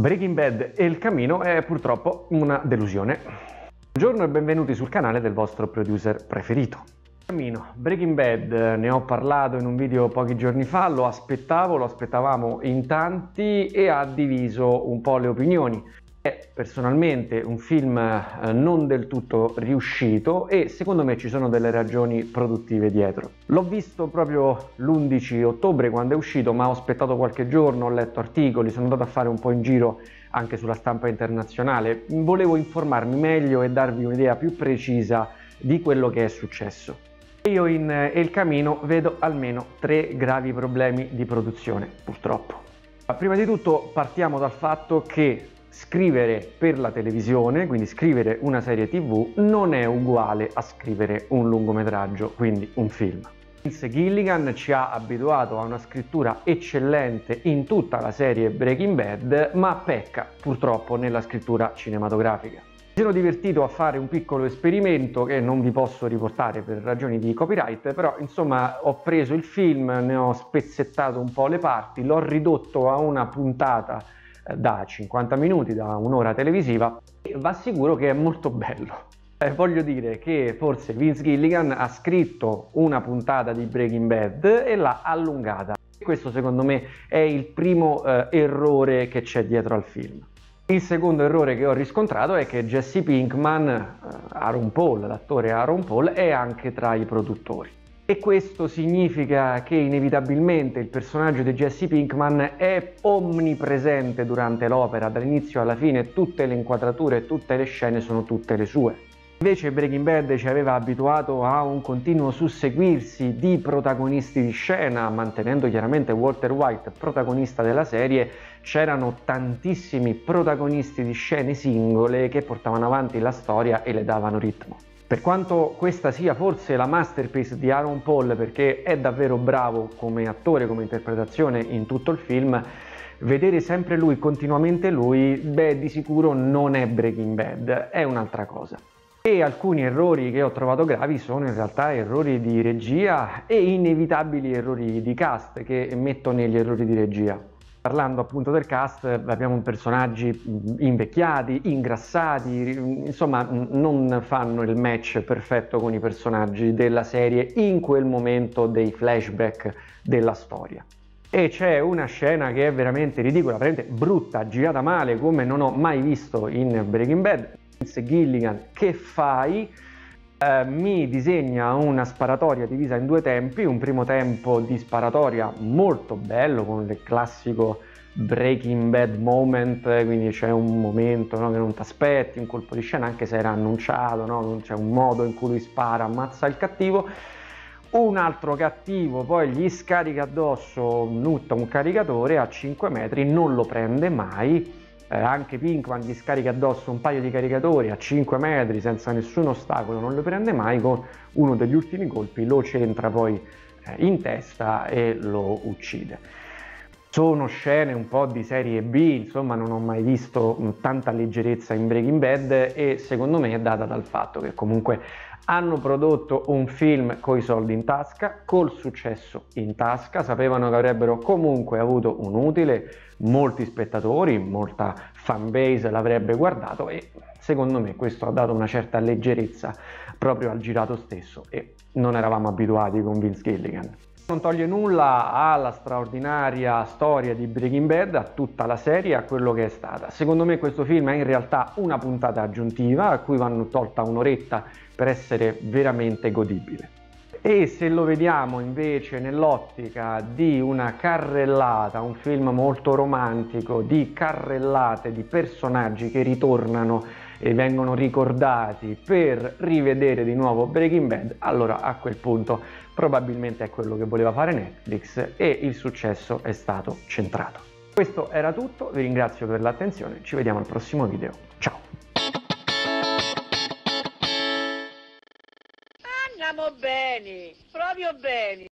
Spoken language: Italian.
Breaking Bad e Il Camino è purtroppo una delusione. Buongiorno e benvenuti sul canale del vostro producer preferito. Camino, Breaking Bad, ne ho parlato in un video pochi giorni fa, lo aspettavamo in tanti e ha diviso un po' le opinioni. È personalmente un film non del tutto riuscito e secondo me ci sono delle ragioni produttive dietro. L'ho visto proprio l'11 ottobre quando è uscito, ma ho aspettato qualche giorno, ho letto articoli, sono andato a fare un po' in giro anche sulla stampa internazionale. Volevo informarmi meglio e darvi un'idea più precisa di quello che è successo. Io in Il Camino vedo almeno 3 gravi problemi di produzione, purtroppo. Prima di tutto partiamo dal fatto che scrivere per la televisione, quindi scrivere una serie TV, non è uguale a scrivere un lungometraggio, quindi un film. Vince Gilligan ci ha abituato a una scrittura eccellente in tutta la serie Breaking Bad, ma pecca purtroppo nella scrittura cinematografica. Mi sono divertito a fare un piccolo esperimento che non vi posso riportare per ragioni di copyright, però insomma ho preso il film, ne ho spezzettato un po' le parti, l'ho ridotto a una puntata da 50 minuti, da un'ora televisiva, e va sicuro che è molto bello. Voglio dire che forse Vince Gilligan ha scritto una puntata di Breaking Bad e l'ha allungata. Questo secondo me è il primo errore che c'è dietro al film. Il secondo errore che ho riscontrato è che Jesse Pinkman, Aaron Paul, l'attore Aaron Paul, è anche tra i produttori. E questo significa che inevitabilmente il personaggio di Jesse Pinkman è onnipresente durante l'opera, dall'inizio alla fine, tutte le inquadrature, tutte le scene sono tutte le sue. Invece Breaking Bad ci aveva abituato a un continuo susseguirsi di protagonisti di scena, mantenendo chiaramente Walter White protagonista della serie. C'erano tantissimi protagonisti di scene singole che portavano avanti la storia e le davano ritmo. Per quanto questa sia forse la masterpiece di Aaron Paul, perché è davvero bravo come attore, come interpretazione in tutto il film, vedere sempre lui, continuamente lui, beh, di sicuro non è Breaking Bad, è un'altra cosa. E alcuni errori che ho trovato gravi sono in realtà errori di regia e inevitabili errori di cast che metto negli errori di regia. Parlando appunto del cast, abbiamo personaggi invecchiati, ingrassati, insomma non fanno il match perfetto con i personaggi della serie in quel momento dei flashback della storia. E c'è una scena che è veramente ridicola, veramente brutta, girata male come non ho mai visto in Breaking Bad. Vince Gilligan, che fai? Mi disegna una sparatoria divisa in 2 tempi, un primo tempo di sparatoria molto bello con il classico Breaking Bad moment, quindi c'è un momento, no, che non ti aspetti, un colpo di scena anche se era annunciato, no? C'è un modo in cui lui spara, ammazza il cattivo, un altro cattivo poi gli scarica addosso un caricatore a 5 metri, non lo prende mai. Anche Pinkman gli scarica addosso un paio di caricatori a 5 metri senza nessun ostacolo, non lo prende mai, con uno degli ultimi colpi lo centra poi in testa e lo uccide. Sono scene un po' di serie B, insomma non ho mai visto tanta leggerezza in Breaking Bad e secondo me è data dal fatto che comunque hanno prodotto un film coi soldi in tasca, col successo in tasca, sapevano che avrebbero comunque avuto un utile, molti spettatori, molta fanbase l'avrebbe guardato e secondo me questo ha dato una certa leggerezza proprio al girato stesso e non eravamo abituati con Vince Gilligan. Non toglie nulla alla straordinaria storia di Breaking Bad, a tutta la serie, a quello che è stata. Secondo me questo film è in realtà una puntata aggiuntiva a cui vanno tolta un'oretta per essere veramente godibile. E se lo vediamo invece nell'ottica di una carrellata, un film molto romantico, di carrellate di personaggi che ritornano e vengono ricordati per rivedere di nuovo Breaking Bad, allora a quel punto probabilmente è quello che voleva fare Netflix e il successo è stato centrato. Questo era tutto, vi ringrazio per l'attenzione, ci vediamo al prossimo video, ciao! Andiamo bene, proprio bene.